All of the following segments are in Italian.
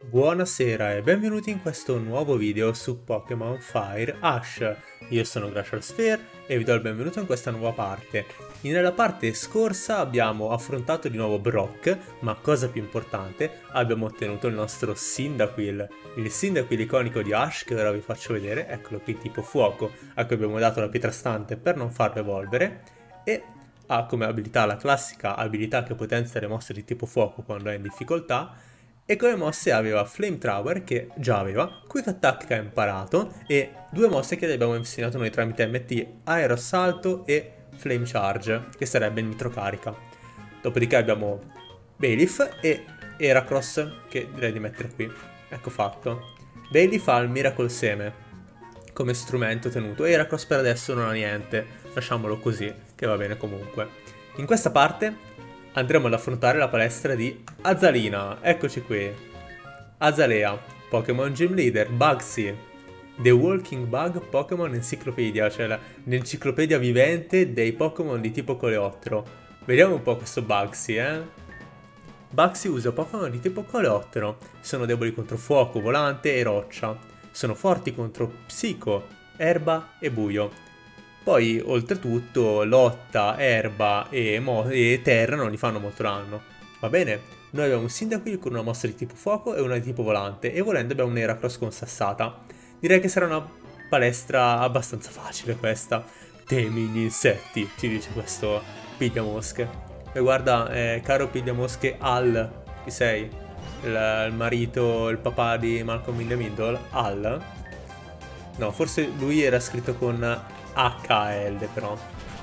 Buonasera e benvenuti in questo nuovo video su Pokémon Fire Ash. Io sono Glacial Sphere e vi do il benvenuto in questa nuova parte. Nella parte scorsa abbiamo affrontato di nuovo Brock, ma cosa più importante, abbiamo ottenuto il nostro Cyndaquil. Il Cyndaquil iconico di Ash, che ora vi faccio vedere, eccolo qui tipo fuoco, a cui abbiamo dato la pietra stante per non farlo evolvere, e ha come abilità la classica abilità che potenzia le mosse di tipo fuoco quando è in difficoltà, e come mosse aveva Flamethrower, che già aveva, Quick Attack che ha imparato, e due mosse che gli abbiamo insegnato noi tramite MT, Aeroassalto e Flame Charge, che sarebbe nitrocarica. Dopodiché abbiamo Bailiff e Heracross, che direi di mettere qui. Ecco fatto. Bailiff ha il Miracle Seme come strumento tenuto, e Heracross per adesso non ha niente, lasciamolo così, che va bene comunque. In questa parte andremo ad affrontare la palestra di Azalina. Eccoci qui. Azalea, Pokémon Gym Leader, Bugsy, The Walking Bug Pokémon Encyclopedia, cioè l'enciclopedia vivente dei Pokémon di tipo coleottero. Vediamo un po' questo Bugsy, Bugsy usa Pokémon di tipo coleottero. Sono deboli contro fuoco, volante e roccia. Sono forti contro psico, erba e buio. Poi, oltretutto, lotta, erba e terra non gli fanno molto danno. Va bene? Noi abbiamo un Cyndaquil con una mossa di tipo fuoco e una di tipo volante, e volendo abbiamo un Heracross con sassata. Direi che sarà una palestra abbastanza facile questa. Temi gli insetti, ci dice questo Pigliamosche. E guarda, caro Pigliamosche Al, chi sei? Il marito, il papà di Malcolm in the Middle? Al? No, forse lui era scritto con HL però.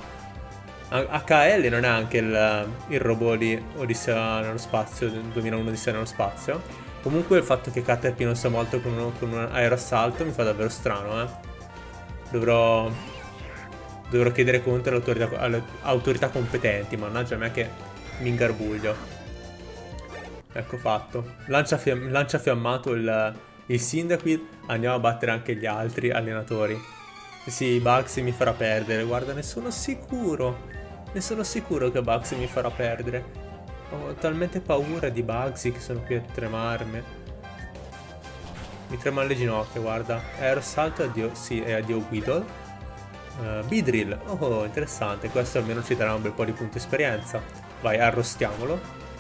HL non è anche il robot di Odissea nello spazio, 2001 Odissea nello spazio. Comunque il fatto che Caterpie non sia molto con un aeroassalto mi fa davvero strano, Dovrò chiedere conto alle autorità competenti, mannaggia a me che mi ingarbuglio. Ecco fatto. Lancia fiammato il Cyndaquil, andiamo a battere anche gli altri allenatori. Sì, Bugsy mi farà perdere, guarda, ne sono sicuro. Ne sono sicuro che Bugsy mi farà perdere. Ho talmente paura di Bugsy che sono qui a tremarmi. Mi tremano le ginocchia, guarda. Aerosalto, addio, sì, e addio Weedle. Beedrill, oh, interessante, questo almeno ci darà un bel po' di punti esperienza. Vai, arrostiamolo.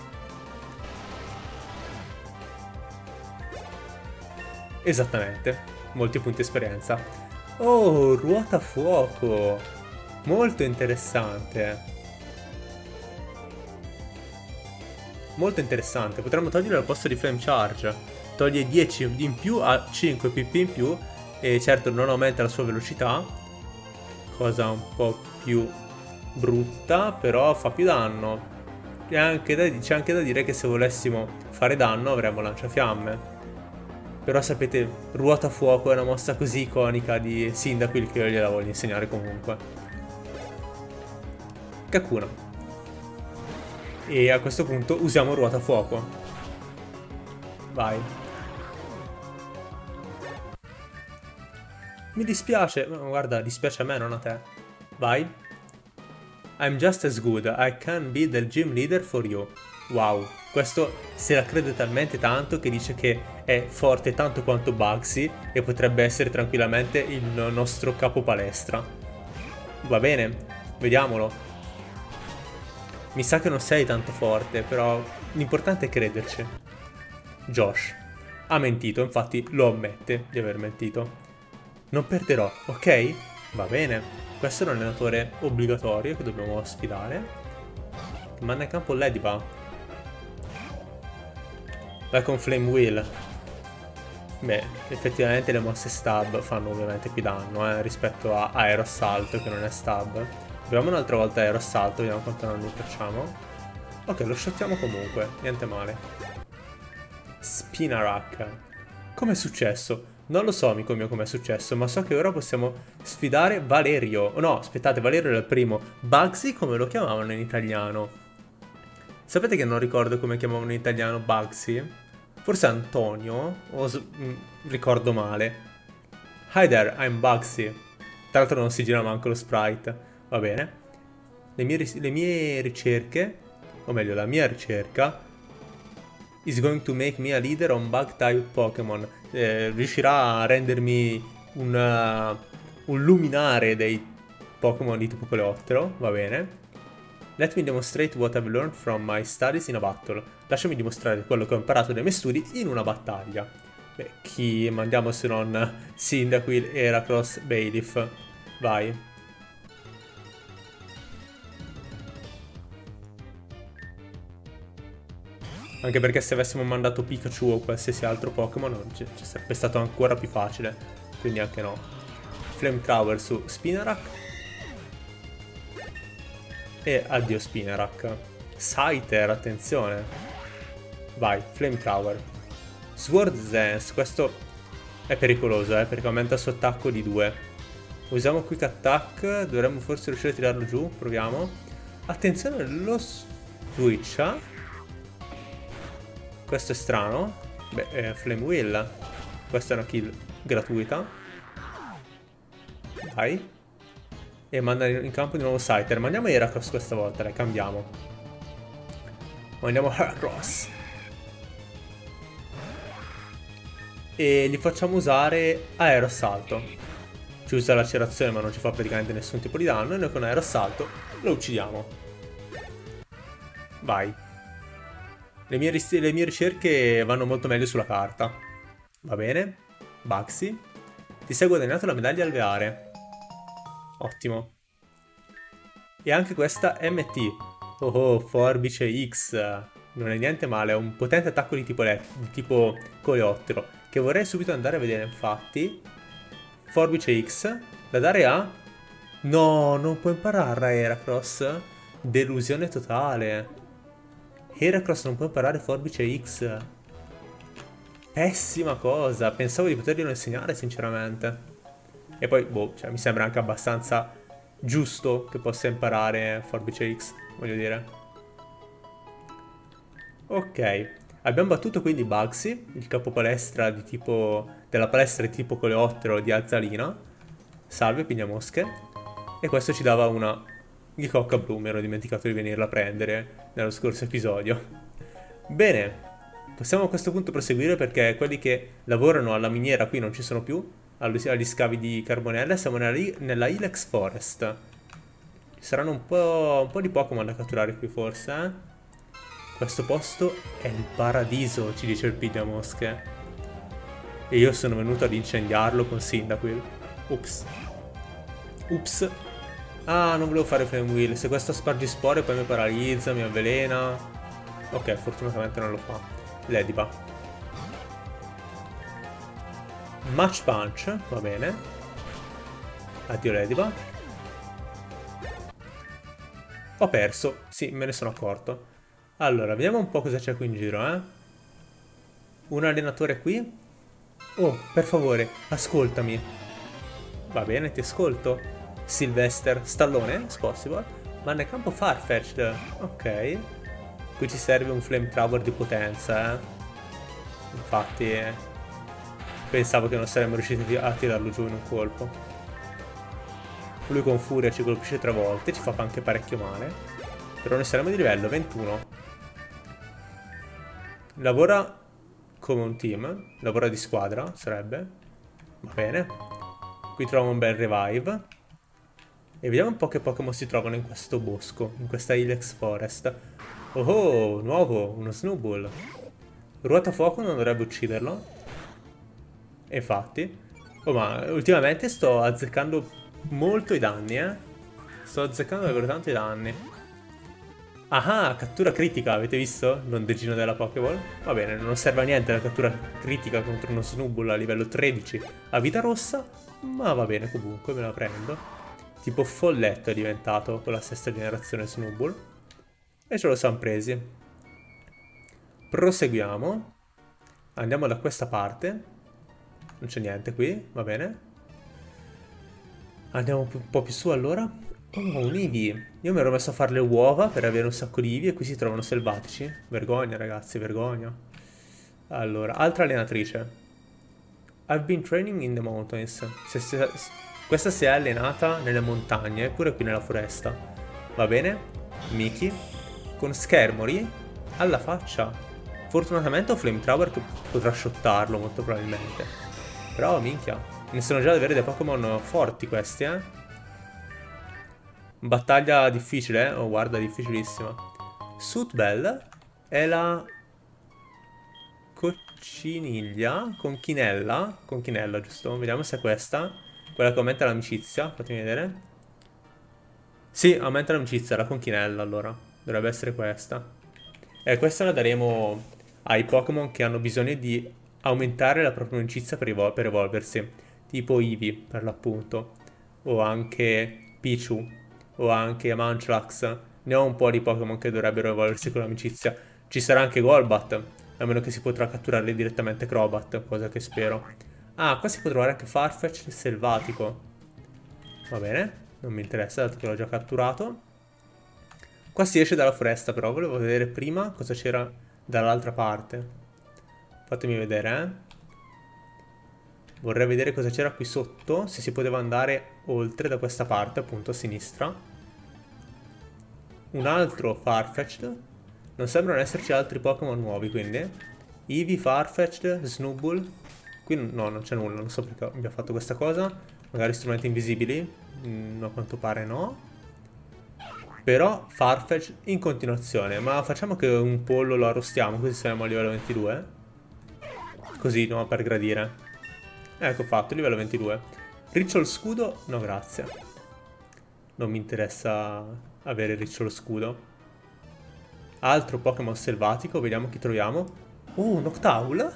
Esattamente, molti punti esperienza. Oh, ruota fuoco! Molto interessante. Molto interessante. Potremmo togliere al posto di Flame Charge. Toglie 10 in più a 5 PP in più. E certo non aumenta la sua velocità. Cosa un po' più brutta, però fa più danno. C'è anche da dire che se volessimo fare danno avremmo lanciafiamme. Però sapete, ruota fuoco è una mossa così iconica di Cyndaquil che io gliela voglio insegnare comunque. Kakuna. E a questo punto usiamo ruota fuoco. Vai. Mi dispiace, ma guarda, dispiace a me, non a te. Vai. I'm just as good, I can be the gym leader for you. Wow, questo se la crede talmente tanto che dice che è forte tanto quanto Bugsy e potrebbe essere tranquillamente il nostro capo palestra. Va bene, vediamolo. Mi sa che non sei tanto forte, però l'importante è crederci. Josh ha mentito, infatti lo ammette di aver mentito. Non perderò, ok? Va bene. Questo è un allenatore obbligatorio che dobbiamo sfidare. Manda in campo Ladybug. Vai con Flame Wheel. Beh, effettivamente le mosse stab fanno ovviamente più danno, rispetto a Aeroassalto che non è stab. Proviamo un'altra volta Aeroassalto, vediamo quanto non li facciamo. Ok, lo shottiamo comunque, niente male. Spinarak. Com'è successo? Non lo so, amico mio, com'è successo, ma so che ora possiamo sfidare Valerio. Oh no, aspettate, Valerio era il primo. Bugsy come lo chiamavano in italiano? Sapete che non ricordo come chiamavano in italiano Bugsy? Forse Antonio? O ricordo male. Hi there, I'm Bugsy. Tra l'altro non si gira manco lo sprite. Va bene. Le mie ricerche, o meglio la mia ricerca, is going to make me a leader on bug type Pokémon. Riuscirà a rendermi un luminare dei Pokémon di tipo coleottero, va bene. Let me demonstrate what I've learned from my studies in a battle. Lasciami dimostrare quello che ho imparato dai miei studi in una battaglia. Beh, chi mandiamo se non Cyndaquil, Heracross, Bailiff. Vai. Anche perché se avessimo mandato Pikachu o qualsiasi altro Pokémon sarebbe stato ancora più facile. Quindi anche no. Flamethrower su Spinarak. E addio Spinarak. Scyther, attenzione. Vai, Flamethrower. Sword Dance, questo è pericoloso, perché aumenta il suo attacco di 2. Usiamo Quick Attack, dovremmo forse riuscire a tirarlo giù, proviamo. Attenzione, lo switcha. Questo è strano. Beh, Flame Wheel. Questa è una kill gratuita. Dai. E manda in campo di nuovo Scyther. Mandiamo Heracross questa volta, dai, cambiamo. Mandiamo Heracross. E gli facciamo usare Aeroassalto. Ci usa lacerazione ma non ci fa praticamente nessun tipo di danno. E noi con Aeroassalto lo uccidiamo. Vai. Le mie ricerche vanno molto meglio sulla carta. Va bene. Baxi. Ti sei guadagnato la medaglia alveare. Ottimo. E anche questa MT. Oh, Forbice X. Non è niente male, è un potente attacco di tipo coleottero. Che vorrei subito andare a vedere, infatti. Forbice X. Da dare a... No, non può imparare a Heracross. Delusione totale. Heracross non può imparare Forbice X. Pessima cosa. Pensavo di poterglielo insegnare, sinceramente. E poi, boh, cioè, mi sembra anche abbastanza giusto che possa imparare Forbice X, voglio dire. Ok, abbiamo battuto quindi Bugsy, il capo palestra di tipo... della palestra di tipo coleottero di Azzalina. Salve, pigliamosche. E questo ci dava una Ghicocca blu, mi ero dimenticato di venirla a prendere nello scorso episodio. Bene, possiamo a questo punto proseguire perché quelli che lavorano alla miniera qui non ci sono più. Agli scavi di carbonella. Siamo nella Ilex Forest. Ci saranno un po' di Pokémon da catturare qui forse, Questo posto è il paradiso, ci dice il pigliamosche. E io sono venuto ad incendiarlo con Cyndaquil. Ups. Ups. Ah, non volevo fare Flame Wheel. Se questo spargispore poi mi paralizza, mi avvelena. Ok, fortunatamente non lo fa. Ladybug. Match Punch, va bene. Addio Ladybug. Ho perso, sì, me ne sono accorto. Allora, vediamo un po' cosa c'è qui in giro, Un allenatore qui. Oh, per favore, ascoltami. Va bene, ti ascolto. Sylvester Stallone, is possible. Ma nel campo Farfetch'd. Ok. Qui ci serve un Flamethrower di potenza, Infatti... pensavo che non saremmo riusciti a tirarlo giù in un colpo. Lui con furia ci colpisce 3 volte, ci fa anche parecchio male. Però noi saremo di livello 21. Lavora come un team, lavora di squadra, sarebbe. Va bene. Qui troviamo un bel revive. E vediamo un po' che Pokémon si trovano in questo bosco, in questa Ilex Forest. Oh, nuovo, uno Snowball. Ruota fuoco non dovrebbe ucciderlo. E infatti. Oh, ma ultimamente sto azzeccando molto i danni, Sto azzeccando davvero tanto i danni. Ah, cattura critica, avete visto? L'ondegino della Pokéball. Va bene, non serve a niente la cattura critica contro uno Snowball a livello 13 a vita rossa. Ma va bene comunque, me la prendo. Tipo folletto è diventato con la sesta generazione Snowball. E ce lo siamo presi. Proseguiamo. Andiamo da questa parte. Non c'è niente qui, va bene. Andiamo un po' più su allora. Oh, un Eevee. Io mi ero messo a fare le uova per avere un sacco di Eevee e qui si trovano selvatici. Vergogna ragazzi, vergogna. Allora, altra allenatrice. I've been training in the mountains. Questa si è allenata nelle montagne, pure qui nella foresta. Va bene. Mickey. Con Schermori alla faccia. Fortunatamente ho Flamethrower che potrà shottarlo molto probabilmente. Però minchia, iniziano già ad avere dei Pokémon forti questi, eh. Battaglia difficile, oh guarda, difficilissima. Sootbell è la cocciniglia, conchinella, giusto? Vediamo se è questa. Quella che aumenta l'amicizia, fatemi vedere. Sì, aumenta l'amicizia, la conchinella allora. Dovrebbe essere questa. E questa la daremo ai Pokémon che hanno bisogno di aumentare la propria amicizia per evolversi. Tipo Eevee, per l'appunto. O anche Pichu. O anche Munchlax. Ne ho un po' di Pokémon che dovrebbero evolversi con l'amicizia. Ci sarà anche Golbat. A meno che si potrà catturare direttamente Crobat, cosa che spero. Ah, qua si può trovare anche Farfetch selvatico. Va bene, non mi interessa, dato che l'ho già catturato. Qua si esce dalla foresta, però volevo vedere prima cosa c'era dall'altra parte. Fatemi vedere, eh. Vorrei vedere cosa c'era qui sotto, se si poteva andare oltre da questa parte, appunto a sinistra. Un altro Farfetch'd. Non sembrano esserci altri Pokémon nuovi, quindi. Eevee, Farfetch'd, Snubbull. Qui no, non c'è nulla, non so perché abbia fatto questa cosa. Magari strumenti invisibili. No, a quanto pare no. Però Farfetch in continuazione. Ma facciamo che un pollo lo arrostiamo, così siamo a livello 22. Così, no, per gradire. Ecco fatto, livello 22. Ricciol scudo? No, grazie. Non mi interessa avere Ricciol scudo. Altro Pokémon selvatico, vediamo chi troviamo. Noctowl?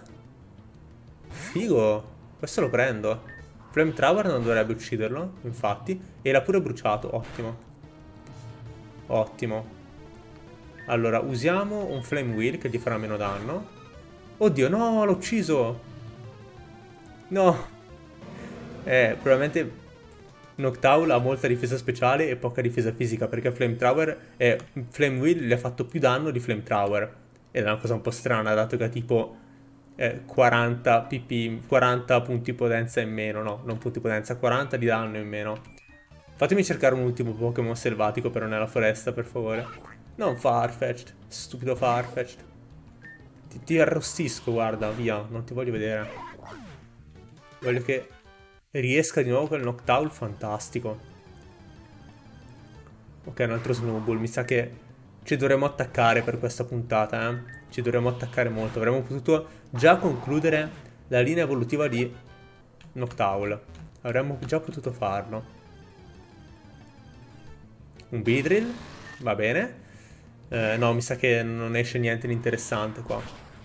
Figo, questo lo prendo. Flamethrower non dovrebbe ucciderlo, infatti. E l'ha pure bruciato, ottimo. Ottimo. Allora, usiamo un Flame Wheel che gli farà meno danno. Oddio, no, l'ho ucciso. No. Probabilmente Noctowl ha molta difesa speciale e poca difesa fisica, perché Flame Wheel gli ha fatto più danno di Flamethrower. Ed è una cosa un po' strana, dato che ha tipo 40 pp, 40 punti potenza in meno, no, non punti potenza, 40 di danno in meno. Fatemi cercare un ultimo Pokémon selvatico però nella foresta, per favore. Non Farfetch'd, stupido Farfetch'd. Ti arrostisco, guarda, via, non ti voglio vedere. Voglio che riesca di nuovo quel Noctowl fantastico. Ok, un altro Snubbull. Mi sa che ci dovremmo attaccare per questa puntata, eh. Ci dovremmo attaccare molto. Avremmo potuto già concludere la linea evolutiva di Noctowl. Avremmo già potuto farlo. Un Beedrill. Va bene. No, mi sa che non esce niente di interessante qua.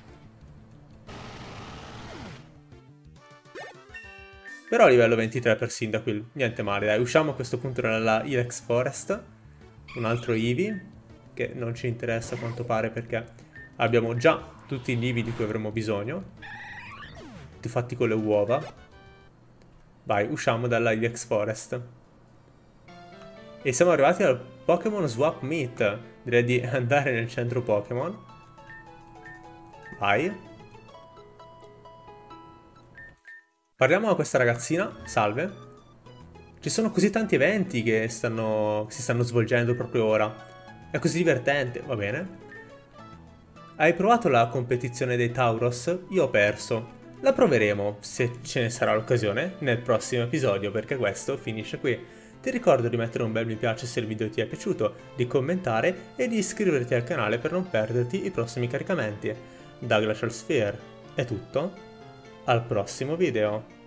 Però a livello 23 per Cyndaquil, niente male, dai, usciamo a questo punto dalla Ilex Forest. Un altro Eevee, che non ci interessa a quanto pare perché abbiamo già tutti gli Eevee di cui avremo bisogno. Tutti fatti con le uova. Vai, usciamo dalla Ilex Forest. E siamo arrivati al Pokémon Swap Meet. Direi di andare nel centro Pokémon. Vai. Parliamo a questa ragazzina, salve. Ci sono così tanti eventi che si stanno svolgendo proprio ora. È così divertente, va bene. Hai provato la competizione dei Tauros? Io ho perso. La proveremo, se ce ne sarà l'occasione, nel prossimo episodio, perché questo finisce qui. Ti ricordo di mettere un bel mi piace se il video ti è piaciuto, di commentare e di iscriverti al canale per non perderti i prossimi caricamenti. Da Glacial Sphere è tutto. Al prossimo video.